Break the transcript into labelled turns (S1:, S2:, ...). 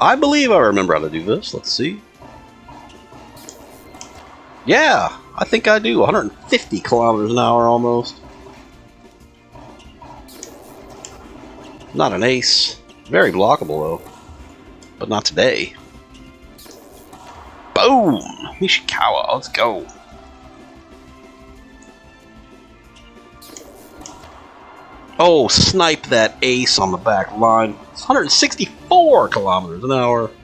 S1: I believe I remember how to do this. Let's see. Yeah, I think I do. 150 kilometers an hour almost. Not an ace. Very blockable though. But not today. Boom! Nishikawa, let's go. Oh, snipe that ace on the back line. It's 164 kilometers an hour.